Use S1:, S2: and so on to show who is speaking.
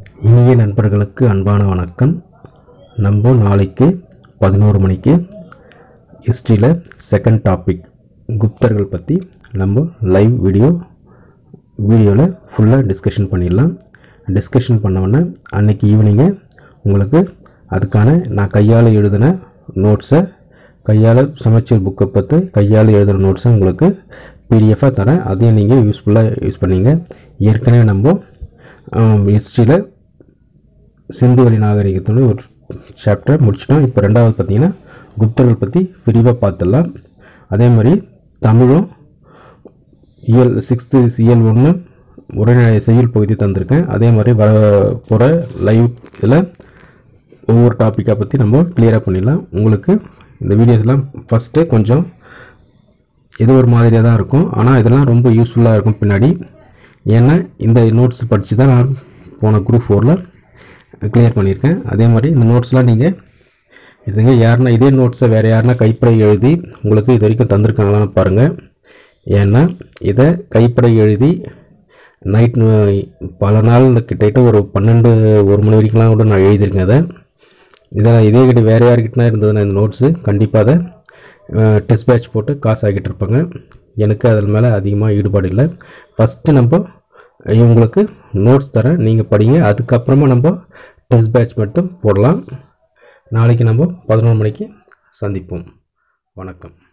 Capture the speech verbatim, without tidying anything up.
S1: இனிய நண்பர்களுக்கு அன்பான வணக்கம். நம்ம நாளைக்கு பதினோரு மணிக்கு ஹிஸ்ட்ரியில் செகண்ட் டாபிக் குப்தர்கள் பற்றி நம்ம லைவ் வீடியோ வீடியோவில் ஃபுல்லாக டிஸ்கஷன் பண்ணிடலாம். டிஸ்கஷன் பண்ணோன்னே அன்றைக்கி ஈவினிங்கு உங்களுக்கு அதுக்கான நான் கையால் எழுதின நோட்ஸை கையால் சமச்சீர் புக்கை பற்றி கையால் எழுதின நோட்ஸை உங்களுக்கு பிடிஎஃபாக தரேன். அதையும் நீங்கள் யூஸ்ஃபுல்லாக யூஸ் பண்ணிங்க. ஏற்கனவே நம்ம ஹிஸ்ட்ரியில் சிந்துவெளி நாகரிகத்தோட ஒரு சாப்டர் முடிச்சிட்டோம். இப்போ ரெண்டாவது பார்த்திங்கன்னா குப்தர்கள் பற்றி விரிவாக பார்த்துடலாம். அதே மாதிரி தமிழும் இயல் சிக்ஸ்த்து இயல் ஒன்று உரைநடை செய்யுள் பகுதி தந்திருக்கேன். அதே மாதிரி வர போகிற லைவ் இதில் ஒவ்வொரு டாப்பிக்காக பற்றி நம்ம கிளியராக பண்ணிடலாம். உங்களுக்கு இந்த வீடியோஸ்லாம் ஃபஸ்ட்டு கொஞ்சம் ஏதோ ஒரு மாதிரியாக தான் இருக்கும், ஆனால் இதெல்லாம் ரொம்ப யூஸ்ஃபுல்லாக இருக்கும் பின்னாடி. ஏன்னா இந்த நோட்ஸ் படித்து தான் நான் போன குரூப் ஃபோரில் கிளியர் பண்ணியிருக்கேன். அதே மாதிரி இந்த நோட்ஸ்லாம் நீங்கள் இதுங்க யாருன்னா இதே நோட்ஸை வேறு யாருன்னா கைப்படை எழுதி உங்களுக்கு இது வரைக்கும் தந்திருக்காங்களான்னு பாருங்கள். ஏன்னா இதை கைப்படை எழுதி நைட் பல நாள் கிட்டத்தட்ட ஒரு பன்னெண்டு ஒரு மணி வரைக்கும்லாம் கூட நான் எழுதியிருக்கேன். அதை இதில் இதே கிட்ட வேறு யார்கிட்டனா இருந்ததுன்னா இந்த நோட்ஸு கண்டிப்பாக அதை டெஸ்ட் பேட்ச் போட்டு காசு ஆகிட்டு இருப்பாங்க. எனக்கு அதில் மேலே அதிகமாக ஈடுபாடு இல்லை. ஃபஸ்ட்டு நம்ம இவங்களுக்கு நோட்ஸ் தரேன், நீங்கள் படிங்க. அதுக்கப்புறமா நம்ம டெஸ்ட் பேட்ச் மட்டும் போடலாம். நாளைக்கு நம்ம பதினொன்று மணிக்கு சந்திப்போம். வணக்கம்.